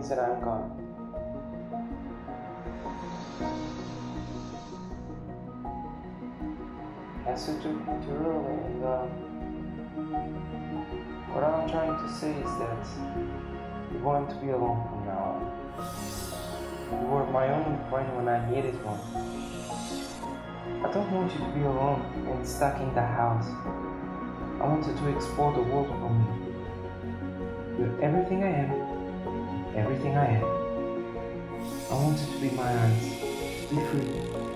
means that I'm gone. Cassie took me too early, and what I'm trying to say is that you're going to be alone from now on. You were my only friend when I needed one. I don't want you to be alone and stuck in the house. I want you to explore the world for me. You're everything I am, everything I am. I want you to be my eyes, be free.